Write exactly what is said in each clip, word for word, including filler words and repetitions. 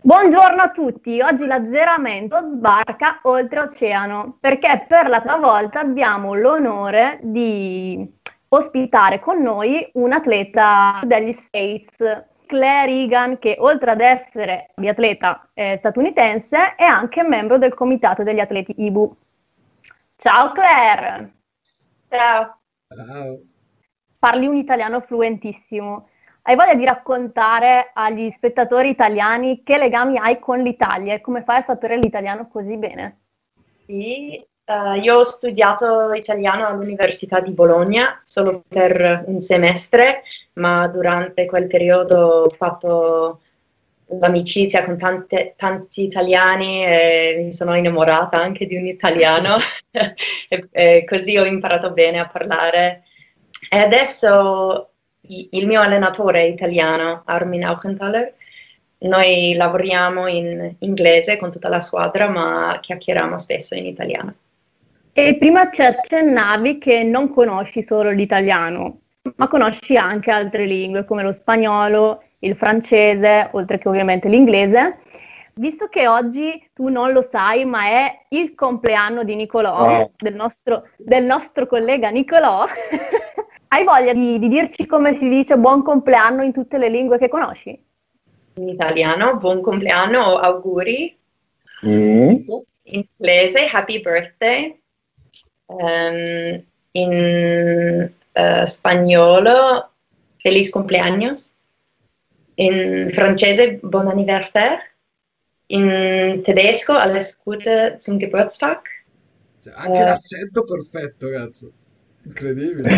Buongiorno a tutti, oggi l'azzeramento sbarca oltreoceano perché per la prima volta abbiamo l'onore di ospitare con noi un atleta degli States, Claire Egan, che oltre ad essere biatleta eh, statunitense è anche membro del comitato degli atleti I B U. Ciao Claire! Ciao. Ciao. Parli un italiano fluentissimo. Hai voglia di raccontare agli spettatori italiani che legami hai con l'Italia e come fai a sapere l'italiano così bene? Sì, eh, io ho studiato italiano all'Università di Bologna solo per un semestre, ma durante quel periodo ho fatto l'amicizia con tante- tanti italiani e mi sono innamorata anche di un italiano e, e così ho imparato bene a parlare. E adesso i- il mio allenatore è italiano, Armin Auchenthaler. Noi lavoriamo in inglese con tutta la squadra, ma chiacchieriamo spesso in italiano. E prima ci accennavi che non conosci solo l'italiano, ma conosci anche altre lingue come lo spagnolo, il francese, oltre che ovviamente l'inglese. Visto che oggi tu non lo sai, ma è il compleanno di Nicolò, Oh. del nostro, del nostro collega Nicolò, hai voglia di, di dirci come si dice buon compleanno in tutte le lingue che conosci? In italiano, buon compleanno o auguri. Mm. In inglese, happy birthday. Ehm, in eh, spagnolo, feliz cumpleaños. In francese, buon anniversaire. In tedesco, alles Gute zum Geburtstag. Cioè, anche Eh, l'accento perfetto, cazzo. Incredibile.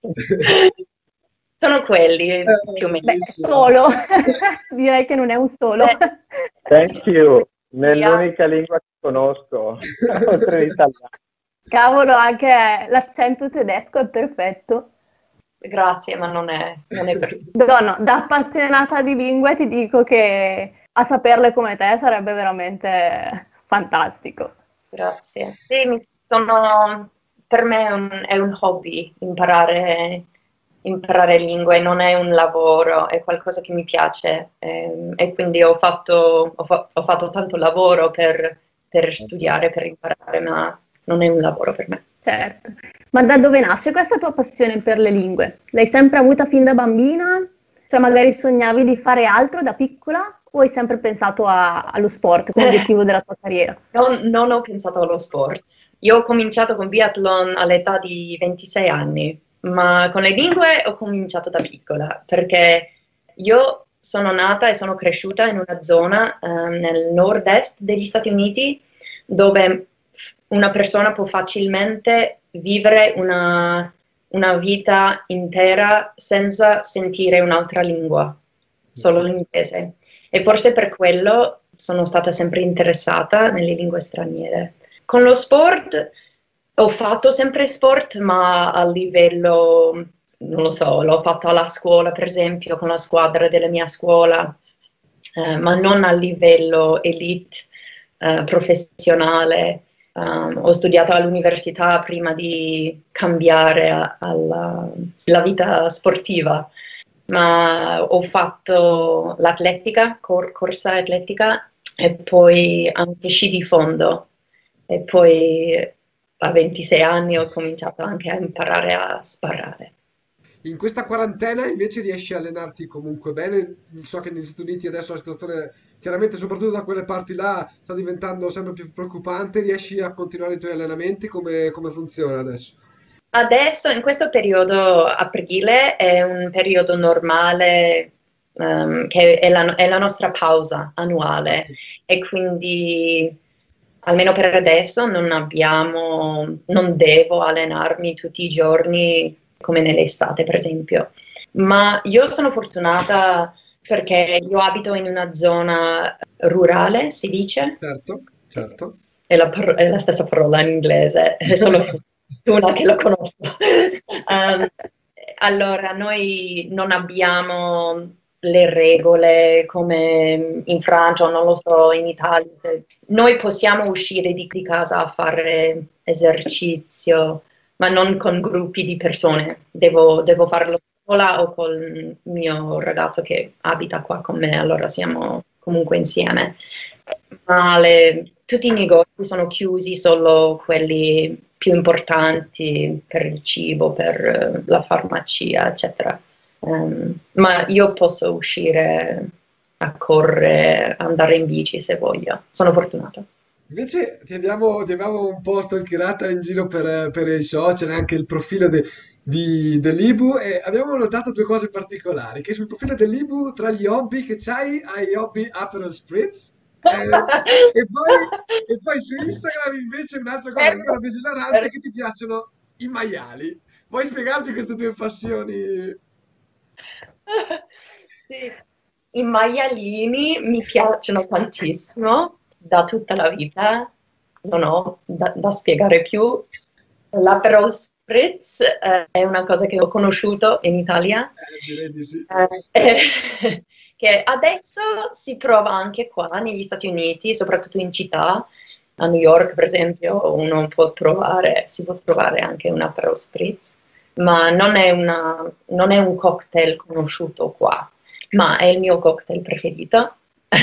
sono quelli Eh, più o meno. Beh, bellissimo. solo, direi che non è un solo. Beh, Thank you, Yeah. nell'unica lingua che conosco, oltre l'italiano. Cavolo, anche l'accento tedesco è perfetto. Grazie, ma non è, non è per No, no, da appassionata di lingue ti dico che a saperle come te sarebbe veramente fantastico. Grazie. Sì, mi sono, per me è un, è un hobby imparare, imparare lingue, non è un lavoro, è qualcosa che mi piace ehm, e quindi ho fatto, ho, fa- ho fatto tanto lavoro per, per studiare, per imparare, ma non è un lavoro per me. Certo. Ma da dove nasce questa tua passione per le lingue? L'hai sempre avuta fin da bambina? Cioè magari sognavi di fare altro da piccola o hai sempre pensato a- allo sport come obiettivo della tua carriera? Non, non ho pensato allo sport. Io ho cominciato con biathlon all'età di ventisei anni, ma con le lingue ho cominciato da piccola, perché io sono nata e sono cresciuta in una zona eh, nel nord-est degli Stati Uniti dove una persona può facilmente vivere una, una vita intera senza sentire un'altra lingua, solo l'inglese. E forse per quello sono stata sempre interessata nelle lingue straniere. Con lo sport ho fatto sempre sport, ma a livello, non lo so, l'ho fatto alla scuola, per esempio, con la squadra della mia scuola, eh, ma non a livello elite, eh, professionale. Um, ho studiato all'università prima di cambiare a- alla alla vita sportiva, ma ho fatto l'atletica, cor- corsa atletica e poi anche sci di fondo e poi a ventisei anni ho cominciato anche a imparare a sparare. In questa quarantena invece riesci a allenarti comunque bene. So che negli Stati Uniti adesso la situazione, chiaramente soprattutto da quelle parti là, sta diventando sempre più preoccupante. Riesci a continuare i tuoi allenamenti? Come, come funziona adesso? Adesso, in questo periodo aprile, è un periodo normale, ehm, che è la, è la nostra pausa annuale e quindi, almeno per adesso, non abbiamo, non devo allenarmi tutti i giorni come nell'estate, per esempio. Ma io sono fortunata perché io abito in una zona rurale, si dice? Certo, certo. È la, par- è la stessa parola in inglese, è solo una che lo conosco. Um, allora, noi non abbiamo le regole come in Francia o non lo so, in Italia. Noi possiamo uscire di, di casa a fare esercizio, ma non con gruppi di persone. Devo, devo farlo sola o col mio ragazzo che abita qua con me, allora siamo comunque insieme. Ma le, tutti i negozi sono chiusi, solo quelli più importanti per il cibo, per uh, la farmacia, eccetera. Um, ma io posso uscire a correre, andare in bici se voglio. Sono fortunata. Invece ti abbiamo, ti abbiamo un po' stalkerata in giro per, per i social, anche il profilo de- di- dell'Ibu, e abbiamo notato due cose particolari, che sul profilo dell'Ibu, tra gli hobby che c'hai, hai hobby Aperol Spritz, eh, e poi, e poi su Instagram invece un'altra cosa ancora più esilarante, che ti piacciono i maiali. Vuoi spiegarci queste due passioni? Sì. I maialini mi piacciono tantissimo, da tutta la vita, non ho da, da spiegare più. L'Aperol Spritz eh, è una cosa che ho conosciuto in Italia, Eh, direi di sì. eh, eh, che adesso si trova anche qua negli Stati Uniti, soprattutto in città. A New York, per esempio, uno può trovare, si può trovare anche un Aperol Spritz, ma non è, una, non è un cocktail conosciuto qua, ma è il mio cocktail preferito.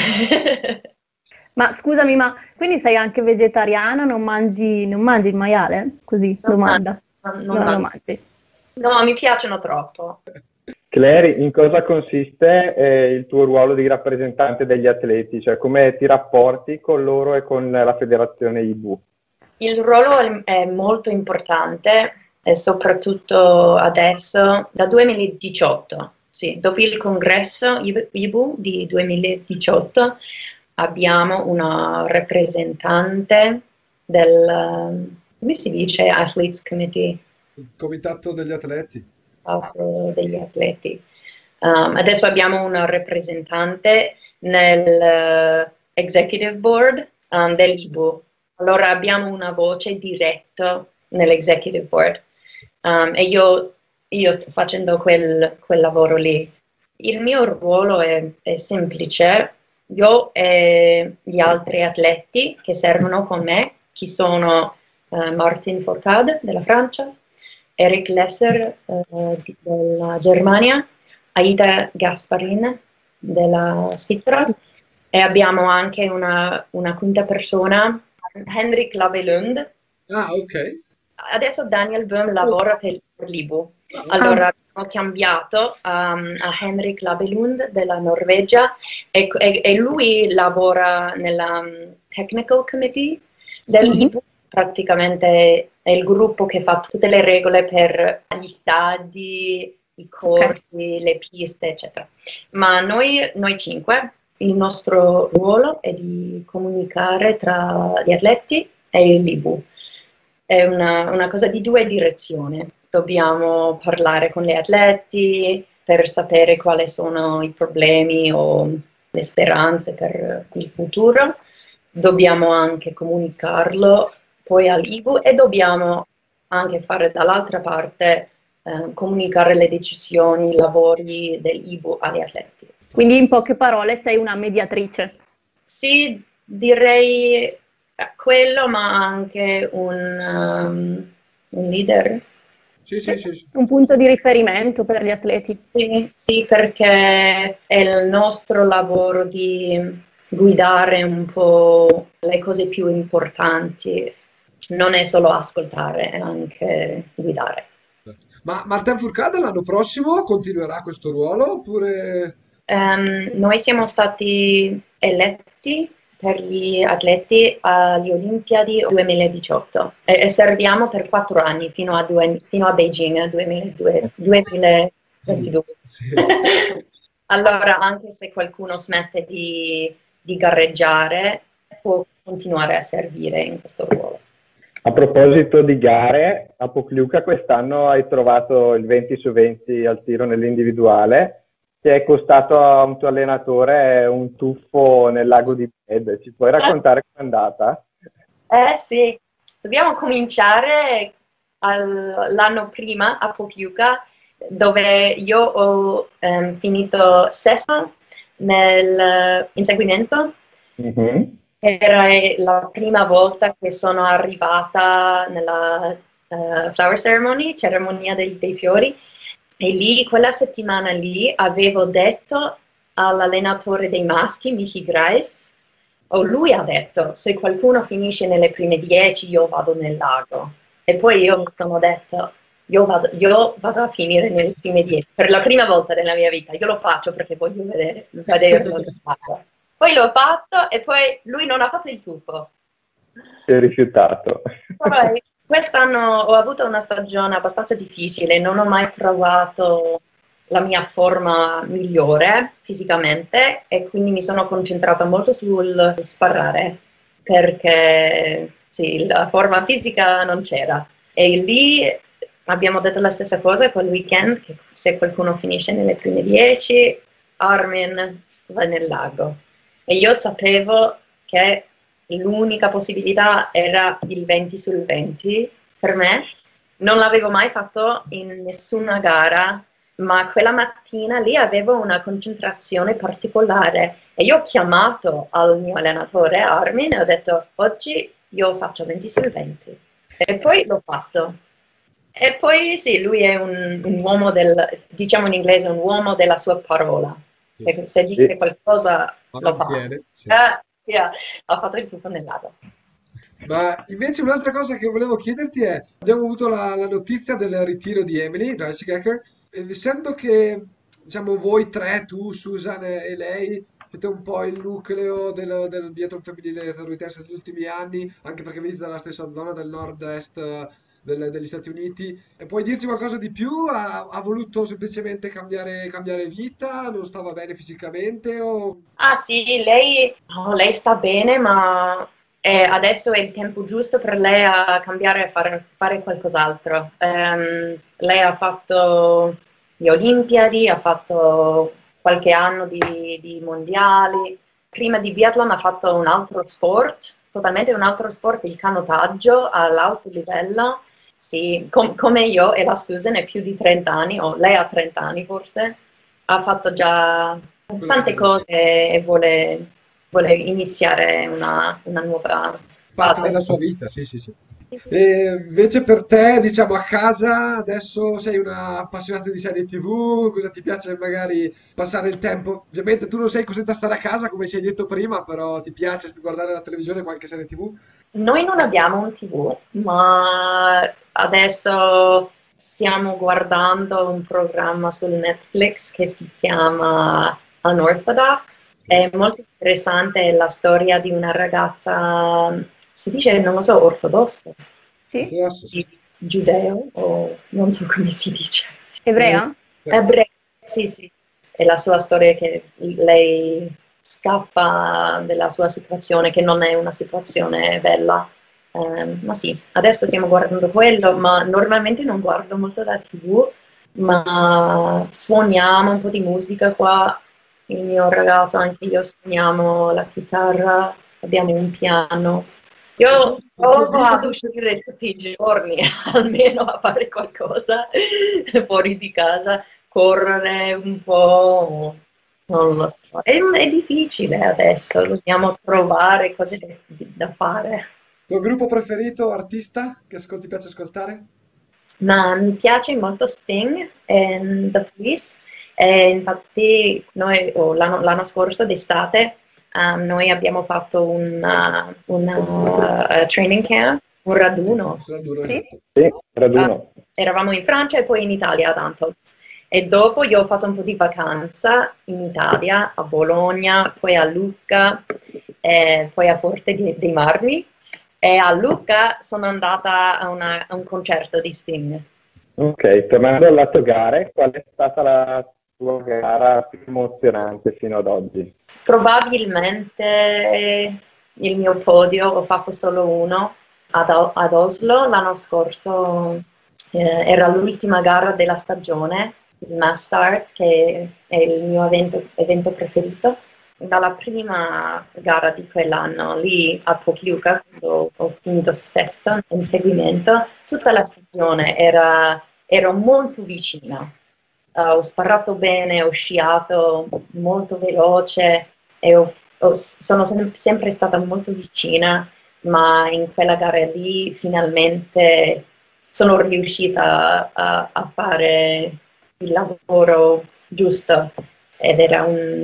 Ma scusami, ma quindi sei anche vegetariana? Non mangi, non mangi il maiale? Così, Non domanda. man- No, non non lo man- mangi. No, mi piacciono troppo. Claire, in cosa consiste eh, il tuo ruolo di rappresentante degli atleti? Cioè, come ti rapporti con loro e con la federazione Ibu? Il ruolo è, è molto importante e soprattutto adesso, da duemiladiciotto, sì, dopo il congresso Ibu di duemiladiciotto, abbiamo una rappresentante del, come si dice, Athletes Committee? Il comitato degli atleti. Degli atleti. Um, adesso abbiamo una rappresentante nel uh, Executive Board um, dell'Ibu. Allora abbiamo una voce diretta nell'Executive Board um, e io, io sto facendo quel, quel lavoro lì. Il mio ruolo è, è semplice. Io e gli altri atleti che servono con me, che sono uh, Martin Fourcade della Francia, Eric Lesser uh, della Germania, Aida Gasparin della Svizzera e abbiamo anche una, una quinta persona, Henrik Lavelund. Ah, ok. Adesso Daniel Böhm lavora per, per l'Ibu. Allora ah. abbiamo cambiato um, a Henrik Lavelund della Norvegia e, e, e lui lavora nella um, Technical Committee dell'Ibu. Mm-hmm. Praticamente è il gruppo che fa tutte le regole per gli stadi, i corsi, okay. le piste, eccetera. Ma noi, noi cinque, il nostro ruolo è di comunicare tra gli atleti e l'Ibu. È una, una cosa di due direzioni. Dobbiamo parlare con gli atleti per sapere quali sono i problemi o le speranze per il futuro. Dobbiamo anche comunicarlo poi all'Ibu e dobbiamo anche fare dall'altra parte eh, comunicare le decisioni, i lavori dell'Ibu agli atleti. Quindi in poche parole sei una mediatrice. Sì, direi quello, ma anche un, um, un leader. Sì, sì, sì, sì. Un punto di riferimento per gli atleti. Sì, sì, perché è il nostro lavoro di guidare un po' le cose più importanti. Non è solo ascoltare, è anche guidare. Ma Martin Fourcade l'anno prossimo continuerà questo ruolo oppure? Um, noi siamo stati eletti per gli atleti alle Olimpiadi duemiladiciotto e, e serviamo per quattro anni fino a, due, fino a Beijing duemilaventidue. Sì. Allora, anche se qualcuno smette di, di gareggiare, può continuare a servire in questo ruolo. A proposito di gare, a Pokljuka quest'anno hai trovato il venti su venti al tiro nell'individuale, che è costato a un tuo allenatore un tuffo nel lago di Bed. Ci puoi raccontare com'è andata? Eh sì, dobbiamo cominciare al, l'anno prima a Pokljuka, dove io ho um, finito sesto nel inseguimento. Mm-hmm. Era la prima volta che sono arrivata nella uh, flower ceremony, cerimonia dei, dei fiori, e lì, quella settimana lì, avevo detto all'allenatore dei maschi, Michi Greis, oh, lui ha detto, se qualcuno finisce nelle prime dieci io vado nel lago. E poi io mi sono detto, io vado, io vado a finire nelle prime dieci. Per la prima volta nella mia vita, io lo faccio perché voglio vedere, vederlo nel lago. Poi l'ho fatto e poi lui non ha fatto il tuffo. Si è rifiutato. Poi, quest'anno ho avuto una stagione abbastanza difficile, non ho mai trovato la mia forma migliore fisicamente e quindi mi sono concentrata molto sul sparare perché sì, la forma fisica non c'era. E lì abbiamo detto la stessa cosa quel weekend, che se qualcuno finisce nelle prime dieci, Armin va nel lago. E io sapevo che l'unica possibilità era il venti sul venti per me. Non l'avevo mai fatto in nessuna gara, ma quella mattina lì avevo una concentrazione particolare e io ho chiamato al mio allenatore Armin e ho detto oggi io faccio venti sul venti e poi l'ho fatto. E poi sì, lui è un, un uomo del, diciamo in inglese, un uomo della sua parola. Sì. Se dice qualcosa lo fa. Sì. Eh, sì, ha fatto il tuffo nel lago. Ma invece un'altra cosa che volevo chiederti è, abbiamo avuto la, la notizia del ritiro di Emily Ratajkowski, essendo che diciamo voi tre, tu, Susan e lei, siete un po' il nucleo del, del biathlon femminile statunitense degli ultimi anni, anche perché venite dalla stessa zona del nord-est del, degli Stati Uniti, e puoi dirci qualcosa di più? Ha, ha voluto semplicemente cambiare, cambiare vita? Non stava bene fisicamente? O... Ah sì, lei, oh, lei sta bene, ma... E adesso è il tempo giusto per lei a cambiare e fare, fare qualcos'altro. Um, lei ha fatto le Olimpiadi, ha fatto qualche anno di, di mondiali. Prima di biathlon ha fatto un altro sport, totalmente un altro sport, il canottaggio all'alto livello. Sì, com- come io e la Susan è più di trenta anni, o lei ha trenta anni forse. Ha fatto già tante cose e vuole... vuole iniziare una, una nuova parte della sua vita, sì, sì, sì. E invece per te, diciamo, a casa adesso sei una appassionata di serie tivù, cosa ti piace magari passare il tempo? Ovviamente tu non sei costretta a stare a casa, come ci hai detto prima, però ti piace guardare la televisione, qualche serie tivù? Noi non abbiamo un tivù, ma adesso stiamo guardando un programma su Netflix che si chiama Unorthodox. È molto interessante la storia di una ragazza, si dice, non lo so, ortodossa? Sì. Di giudeo, o non so come si dice. Ebrea? Ebrea, sì, sì. È la sua storia che lei scappa dalla sua situazione, che non è una situazione bella. Um, ma sì, adesso stiamo guardando quello, ma normalmente non guardo molto la tivù, ma suoniamo un po' di musica qua. Il mio ragazzo, anche io, suoniamo la chitarra, abbiamo un piano. Io provo ad uscire tutti i giorni, almeno a fare qualcosa fuori di casa, correre un po', non lo so. È, è difficile adesso, dobbiamo trovare cose da, da fare. Tuo gruppo preferito, artista, che ascolti, piace ascoltare? Ma mi piace molto Sting e The Police. E infatti noi oh, l'anno, l'anno scorso d'estate um, noi abbiamo fatto una, una uh, training camp, un raduno. raduno sì? Sì, raduno. Uh, eravamo in Francia e poi in Italia ad Antolz. E dopo io ho fatto un po' di vacanza in Italia, a Bologna, poi a Lucca, e poi a Forte dei Marmi. E a Lucca sono andata a, una, a un concerto di Sting. Ok, tornando al lato gare, qual è stata la tua gara più emozionante fino ad oggi? Probabilmente il mio podio, ho fatto solo uno ad, ad Oslo l'anno scorso, eh, era l'ultima gara della stagione, il Mass Start, che è il mio evento, evento preferito. Dalla prima gara di quell'anno, lì a Pokljuka, quando ho finito sesto in seguimento, tutta la stagione era, ero molto vicina. Uh, ho sparato bene, ho sciato molto veloce e ho, ho, sono sem- sempre stata molto vicina, ma in quella gara lì finalmente sono riuscita a, a fare il lavoro giusto ed era un,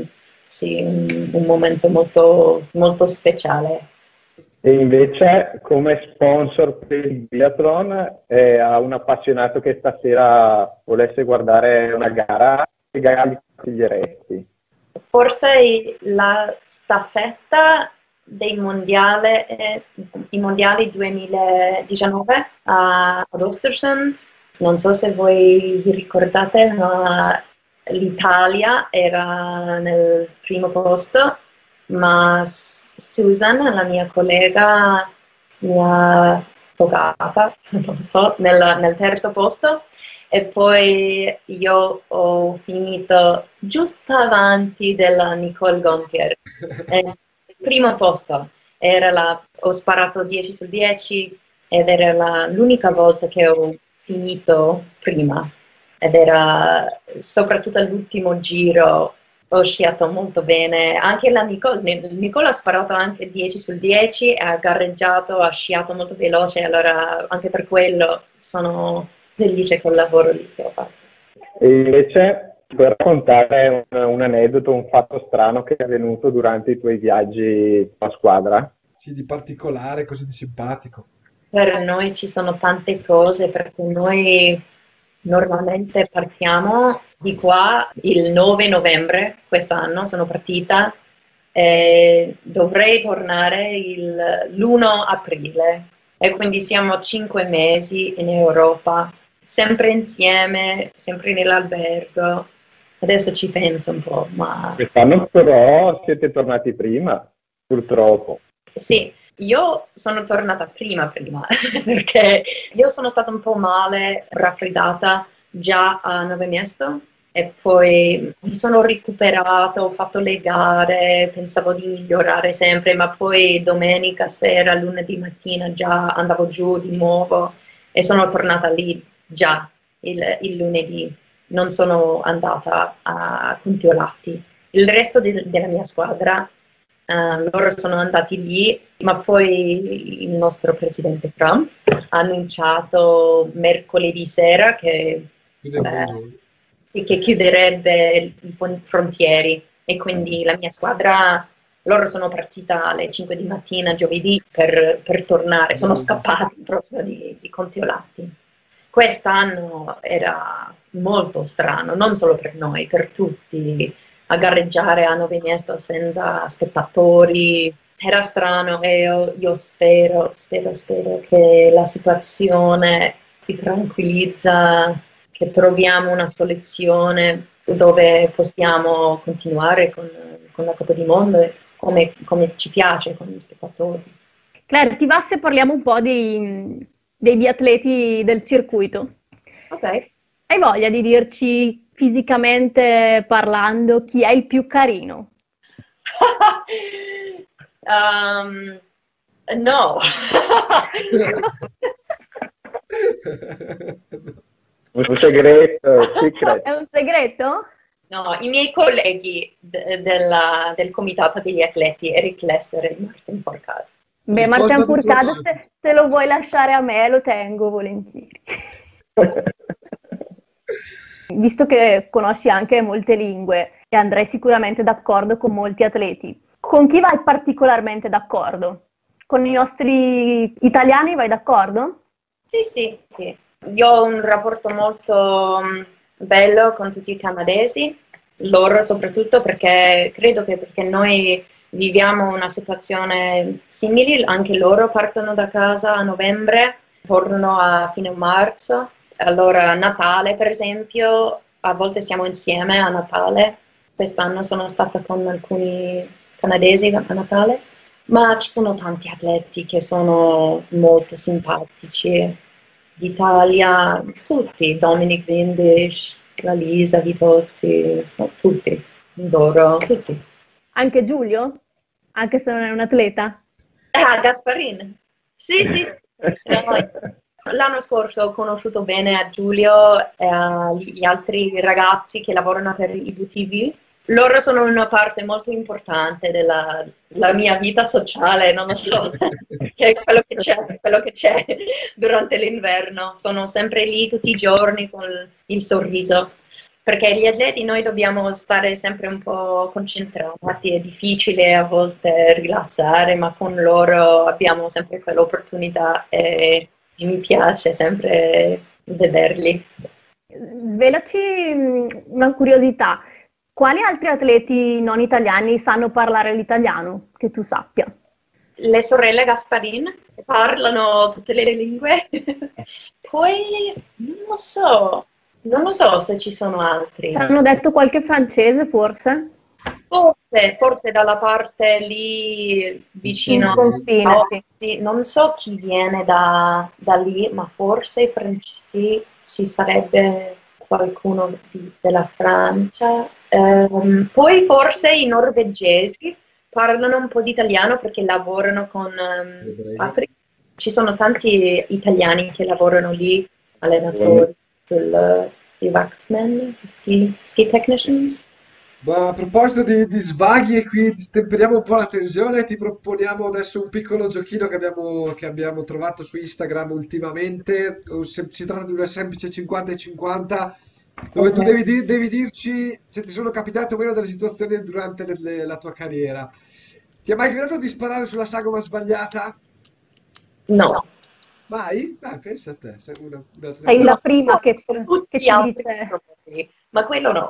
sì, un, un momento molto, molto speciale. E invece come sponsor per il biathlon, eh, a un appassionato che stasera volesse guardare una gara, che gara gli consiglieresti? Forse la staffetta dei mondiali, eh, i mondiali duemiladiciannove a, ad Östersund. Non so se voi vi ricordate, ma l'Italia era nel primo posto, ma Susan, la mia collega, mi ha toccata, non so, nel, nel terzo posto, e poi io ho finito giusto avanti della Nicole Gontier. Eh, primo posto, era la, ho sparato dieci su dieci ed era la, l'unica volta che ho finito prima, ed era soprattutto all'ultimo giro. Ho sciato molto bene, anche la Nicole, Nicole ha sparato anche dieci su dieci, ha gareggiato, ha sciato molto veloce, allora anche per quello sono felice col lavoro lì che ho fatto. E invece puoi raccontare un, un aneddoto, un fatto strano che è avvenuto durante i tuoi viaggi a squadra? Sì, di particolare, così di simpatico. Per noi ci sono tante cose, perché noi normalmente partiamo di qua il nove novembre, quest'anno sono partita, e dovrei tornare il, l'primo aprile, e quindi siamo cinque mesi in Europa, sempre insieme, sempre nell'albergo. Adesso ci penso un po', ma... Quest'anno però siete tornati prima, purtroppo. Sì, io sono tornata prima prima, perché io sono stata un po' male, raffreddata già a Nove Mesto, e poi mi sono recuperata, ho fatto le gare, pensavo di migliorare sempre, ma poi domenica sera, lunedì mattina già andavo giù di nuovo e sono tornata lì già il, il lunedì. Non sono andata a Kontiolahti. Il resto di, della mia squadra, uh, loro sono andati lì, ma poi il nostro presidente Trump ha annunciato mercoledì sera che, eh, sì, che chiuderebbe i frontieri, e quindi la mia squadra, loro sono partita alle cinque di mattina giovedì per, per tornare, sono scappati proprio di, di Kontiolahti. Quest'anno era molto strano, non solo per noi, per tutti, a gareggiare a Nove Mesto senza spettatori. Era strano, e io, io spero, spero, spero che la situazione si tranquillizza, che troviamo una soluzione dove possiamo continuare con, con la Coppa di Mondo come, come ci piace, con gli spettatori. Claire, ti va se parliamo un po' dei, dei biatleti del circuito? Ok. Hai voglia di dirci fisicamente parlando chi è il più carino? um, no. Un segreto, secret. È un segreto? No, i miei colleghi de- della, del comitato degli atleti, Eric Lesser e Martin Fourcade. Beh, Martin Fourcade, se, se lo vuoi lasciare a me, lo tengo volentieri. Visto che conosci anche molte lingue e andrai sicuramente d'accordo con molti atleti, con chi vai particolarmente d'accordo? Con i nostri italiani vai d'accordo? Sì, sì, sì. Io ho un rapporto molto bello con tutti i canadesi, loro soprattutto, perché credo che perché noi viviamo una situazione simile, anche loro partono da casa a novembre, tornano a fine marzo. Allora Natale per esempio, a volte siamo insieme a Natale, quest'anno sono stata con alcuni canadesi a Natale, ma ci sono tanti atleti che sono molto simpatici d'Italia, tutti, Dominic Vindish, la Lisa Vitozzi, no, tutti, loro, tutti. Anche Giulio? Anche se non è un atleta? Ah, Gasparin, sì, sì, sì. L'anno scorso ho conosciuto bene a Giulio e agli altri ragazzi che lavorano per i V T V. Loro sono una parte molto importante della, della mia vita sociale, non lo so, che è quello che c'è, quello che c'è durante l'inverno. Sono sempre lì tutti i giorni con il sorriso. perché gli atleti noi dobbiamo stare sempre un po' concentrati, è difficile a volte rilassare, ma con loro abbiamo sempre quell'opportunità e mi piace sempre vederli. Svelaci mh, una curiosità, quali altri atleti non italiani sanno parlare l'italiano, che tu sappia? Le sorelle Gasparin parlano tutte le lingue, poi non lo so, non lo so se ci sono altri. Ci hanno detto qualche francese, forse? Forse, forse dalla parte lì vicino Il confine, a sì. Ossi, non so chi viene da, da lì, ma forse i francesi ci sarebbe qualcuno di- della Francia. Ehm, poi forse i norvegesi parlano un po' di italiano perché lavorano con ehm, Ebrei. altri. Ci sono tanti italiani che lavorano lì, allenatori, sul, i Waxman, ski, ski technicians. Ma a proposito di, di svaghi e qui stemperiamo un po' la tensione, ti proponiamo adesso un piccolo giochino che abbiamo, che abbiamo trovato su Instagram ultimamente. Un sem- Si tratta di una semplice cinquanta e cinquanta, dove tu Ok. devi, di- devi dirci se ti sono capitate o meno delle situazioni durante le- le- la tua carriera. Ti è mai capitato di sparare sulla sagoma sbagliata? No. Mai? Ah, pensa a te, sei una, un Sei atleta. la prima che, Tutti che gli ci altri dice. problemi, ma quello no.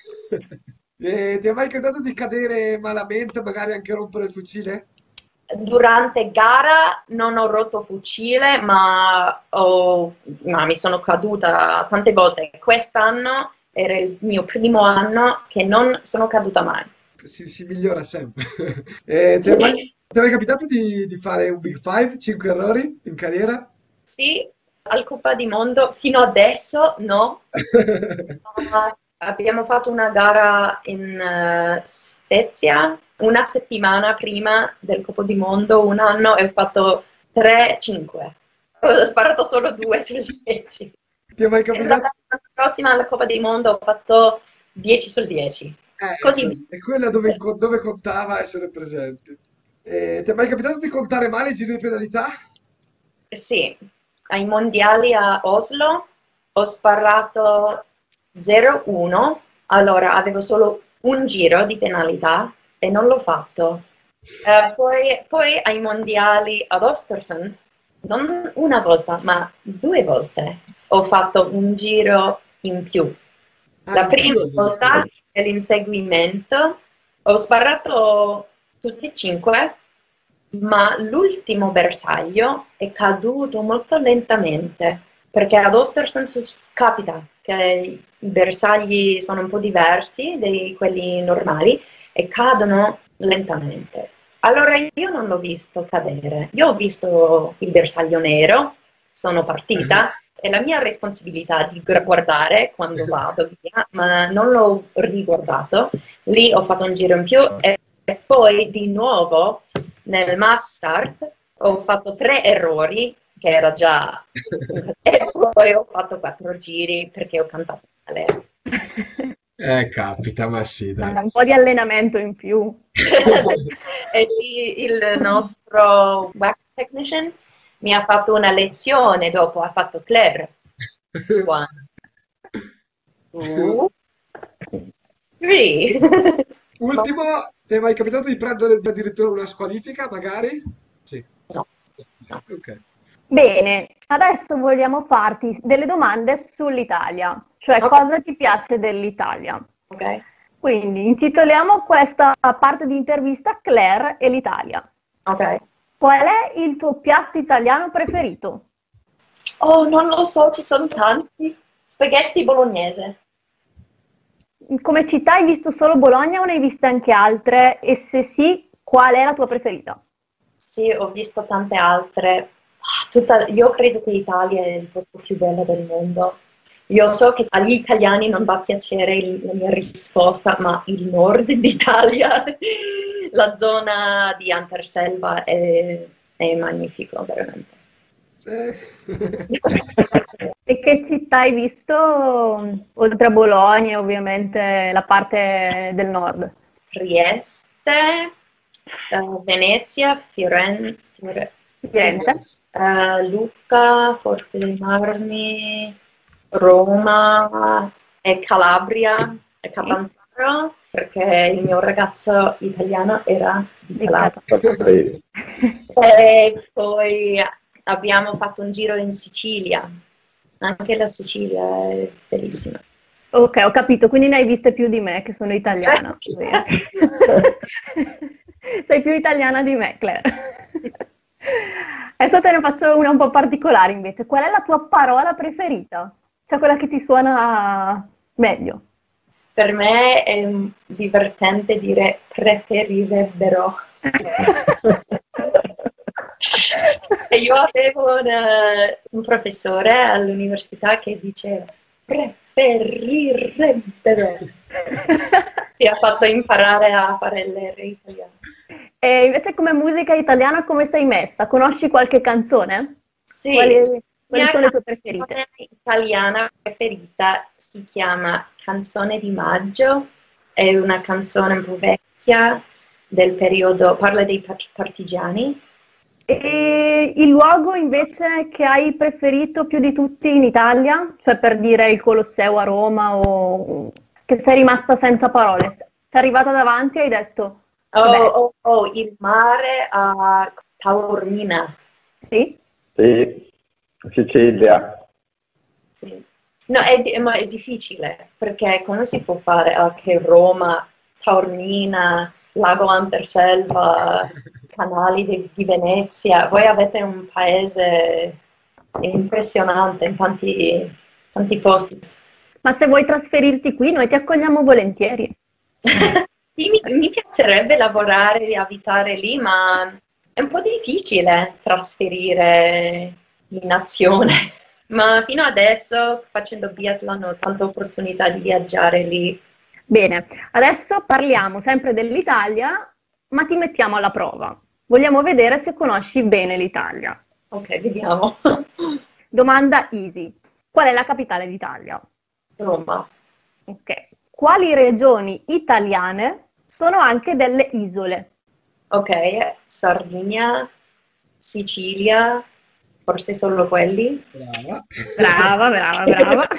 E ti è mai capitato di cadere malamente, magari anche rompere il fucile? Durante gara non ho rotto fucile, ma, ho- ma mi sono caduta tante volte. Quest'anno era il mio primo anno che non sono caduta mai. Si, si migliora sempre. E ti è mai, ti è mai capitato di, di fare un Big Five, cinque errori in carriera? Sì, al Coppa di Mondo fino adesso no. Ah, abbiamo fatto una gara in eh, Svezia una settimana prima del Coppa di Mondo, un anno, e ho fatto tre cinque. Ho sparato solo due su dieci. Ti è mai E capitato? la prossima alla Coppa di Mondo ho fatto dieci su dieci. Eh, è, Così. quel- è quella dove, dove contava essere presenti. E ti è mai capitato di contare male i giri di penalità? Sì, ai mondiali a Oslo ho sparato zero uno, allora avevo solo un giro di penalità e non l'ho fatto. Eh, poi, poi ai mondiali ad Östersund, non una volta, ma due volte ho fatto un giro in più. Ah, La in prima più addirittura. volta nell'inseguimento ho sparato tutti e cinque, ma l'ultimo bersaglio è caduto molto lentamente, perché ad Ostersund sus- capita che i bersagli sono un po' diversi di quelli normali e cadono lentamente. Allora io non l'ho visto cadere, io ho visto il bersaglio nero, sono partita, è la mia responsabilità di gu- guardare quando vado via, ma non l'ho riguardato. Lì ho fatto un giro in più e, e poi di nuovo nel mass start ho fatto tre errori, che era già e poi ho fatto quattro giri perché ho cantato male. Eh, capita, ma sì, dai. Un po' di allenamento in più. E lì il nostro wax technician mi ha fatto una lezione dopo, ha fatto Claire. One, two, three. Ultimo, ti è mai capitato di prendere addirittura una squalifica, magari? Sì. No, no. Ok. Bene, adesso vogliamo farti delle domande sull'Italia, cioè Ok. cosa ti piace dell'Italia. Ok. Quindi intitoliamo questa parte di intervista Claire e l'Italia. Ok. Qual è il tuo piatto italiano preferito? Oh, non lo so, ci sono tanti. Spaghetti bolognese. Come città hai visto solo Bologna o ne hai viste anche altre? E se sì, qual è la tua preferita? Sì, ho visto tante altre. Ah, tutta- io credo che l'Italia è il posto più bello del mondo. Io so che agli italiani non va a piacere il- la mia risposta, ma il nord d'Italia, la zona di Anterselva è, è magnifico, veramente. Eh. E che città hai visto, oltre a Bologna e ovviamente la parte del nord? Trieste, eh, Venezia, Firen- Fiore- Firenze? eh, Lucca, Forte dei Marmi, Roma e Calabria e Catanzaro, perché il mio ragazzo italiano era di Calabria. E poi abbiamo fatto un giro in Sicilia, anche la Sicilia è bellissima. Ok, ho capito, quindi ne hai viste più di me che sono italiana. Sei più italiana di me, Claire. Adesso te ne faccio una un po' particolare invece. Qual è la tua parola preferita? Cioè quella che ti suona meglio? Per me è divertente dire preferirebbero. Io avevo una, un professore all'università che diceva preferirebbero. Ti ha fatto imparare a fare l'R italiano. E invece come musica italiana come sei messa? Conosci qualche canzone? Sì. Quali, quali sono le tue preferite? La canzone italiana preferita si chiama Canzone di Maggio, è una canzone un po' vecchia del periodo, parla dei partigiani. E il luogo invece che hai preferito più di tutti in Italia? Cioè per dire il Colosseo a Roma o che sei rimasta senza parole? Sei arrivata davanti e hai detto... Oh, oh, oh, il mare a Taormina. Sì? Sì, Sicilia. Sì. No, è, ma è difficile, perché come si può fare anche Roma, Taormina, Lago Anterselva, canali di, di Venezia? Voi avete un paese impressionante in tanti, tanti posti. Ma se vuoi trasferirti qui, noi ti accogliamo volentieri. Sì, mi, mi piacerebbe lavorare e abitare lì, ma è un po' difficile trasferire in azione. Ma fino adesso, facendo biathlon, ho tante opportunità di viaggiare lì. Bene, adesso parliamo sempre dell'Italia, ma ti mettiamo alla prova. Vogliamo vedere se conosci bene l'Italia. Ok, vediamo. Domanda easy. Qual è la capitale d'Italia? Roma. Ok. Quali regioni italiane sono anche delle isole? Ok, Sardegna, Sicilia, forse solo quelli. Brava. Brava, brava, brava.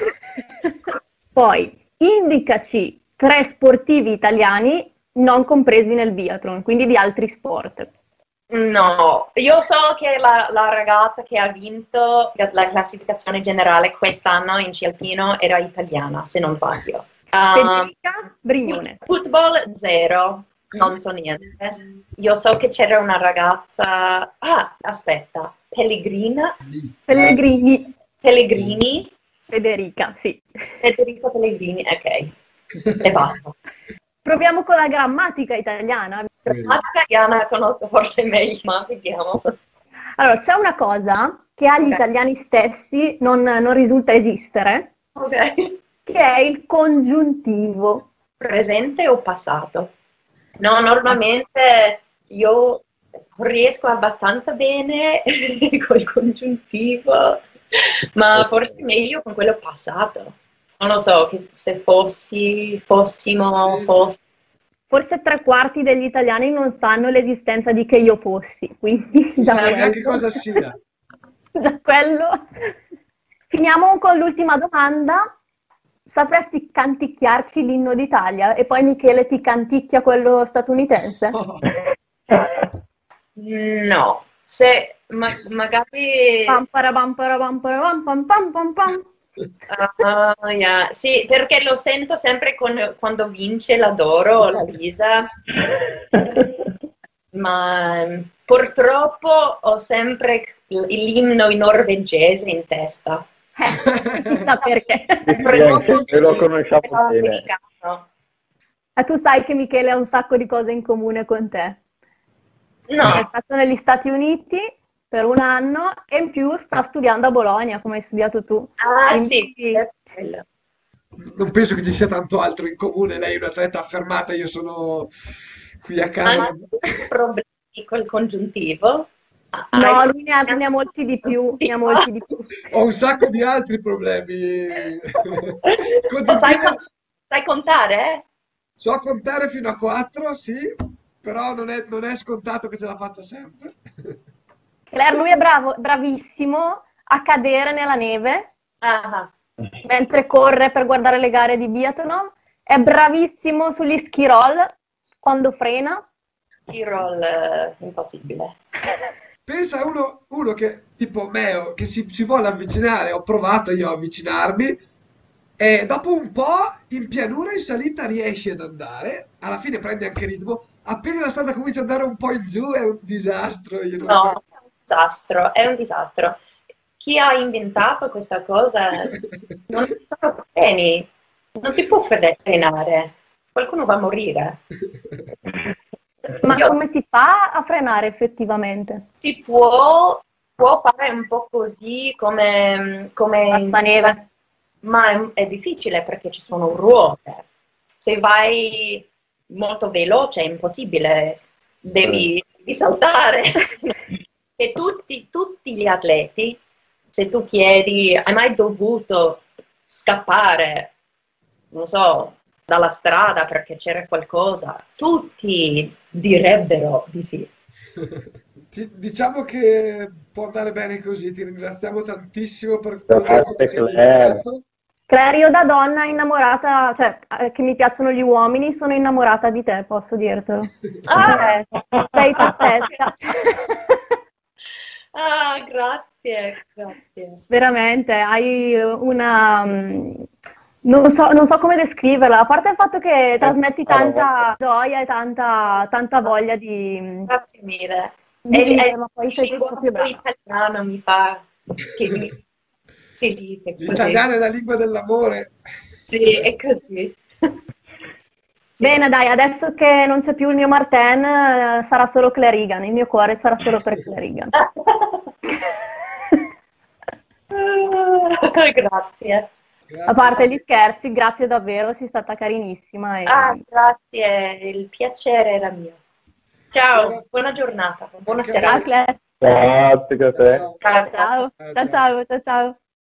Poi, indicaci tre sportivi italiani non compresi nel biathlon, quindi di altri sport. No, io so che la, la ragazza che ha vinto la classificazione generale quest'anno in sci alpino era italiana, se non sbaglio. Federica Brignone. Football zero, non so niente. Io so che c'era una ragazza, ah, aspetta, Pellegrina, Pellegrini. Pellegrini, Federica, sì. Federico Pellegrini, ok, e basta. Proviamo con la grammatica italiana. La grammatica italiana conosco forse meglio, ma vediamo. Allora, c'è una cosa che agli Ok. italiani stessi non, non risulta esistere, Ok. che è il congiuntivo. Presente o passato? No, normalmente io riesco abbastanza bene col congiuntivo, ma forse meglio con quello passato. Non lo so, che se fossi, fossimo, fossi. Forse tre quarti degli italiani non sanno l'esistenza di che io fossi, quindi Non già sai neanche quello. cosa sia. Già quello. Finiamo con l'ultima domanda. Sapresti canticchiarci l'inno d'Italia? E poi Michele ti canticchia quello statunitense? No, se ma, magari... Pam parabam parabam parabam pam pam pam pam. Ah, yeah. Sì, perché lo sento sempre con- quando vince la Doro o la Lisa, ma mm, purtroppo ho sempre l- l'inno in norvegese in testa. Eh, chissà perché. Sì, anche noi lo conosciamo bene. Americano. E tu sai che Michele ha un sacco di cose in comune con te. È No, stato negli Stati Uniti per un anno e in più sta studiando a Bologna, come hai studiato tu. ah Quindi- sì, è quello. Non penso che ci sia tanto altro in comune. Lei è un'atleta affermata, io sono qui a casa. Hanno problemi col congiuntivo? No, lui ne ha, ne ha molti di più, ne ha molti di più. Ho un sacco di altri problemi. Lo sai, con- sai contare? So contare fino a quattro, sì, però non è, non è scontato che ce la faccia sempre. Claire, lui è bravo, bravissimo a cadere nella neve, Ah, mentre corre per guardare le gare di biathlon, è bravissimo sugli ski roll quando frena. Ski roll eh, impossibile. Pensa a uno, uno che, tipo Meo, che si, si vuole avvicinare, ho provato io a avvicinarmi, e dopo un po' in pianura in salita riesce ad andare, alla fine prende anche ritmo, appena la strada comincia ad andare un po' in giù è un disastro. Io non No, so. è un disastro, è un disastro. Chi ha inventato questa cosa non ci sono freni, non si può fre- frenare, qualcuno va a morire. Ma Io- come si fa a frenare effettivamente? si può, può fare un po' così come, come Mazzaneve. ma è, è difficile perché ci sono ruote. Se vai molto veloce è impossibile, devi, devi saltare. E tutti, tutti gli atleti, se tu chiedi, hai mai dovuto scappare, non so, dalla strada perché c'era qualcosa, tutti direbbero di sì. Ti- diciamo che può andare bene così, ti ringraziamo tantissimo per tutto il tempo che Grazie, ci hai Claire. dedicato. Claire, io da donna innamorata, cioè eh, che mi piacciono gli uomini, sono innamorata di te, posso dirtelo. Ah! Eh, sei pazzesca. Ah, grazie, grazie. Veramente, hai una... mm, Non so, non so come descriverla, a parte il fatto che trasmetti tanta gioia e tanta, tanta voglia di, Grazie mille. di E, vivere, e ma poi sei il proprio brava. italiano mi fa che mi felice così. L'italiano è la lingua dell'amore. Sì, è così. Sì. Bene, dai, adesso che non c'è più il mio Martin, eh, sarà solo Clarigan, il mio cuore sarà solo per Clarigan. Grazie. A parte gli scherzi, grazie davvero, sei stata carinissima. E... Ah, grazie, il piacere era mio. Ciao, Buona- buona giornata, buona Anche a serata. Ciao, Claire. Grazie a te. Ciao. Ciao. Ciao, ciao, ciao, ciao, ciao.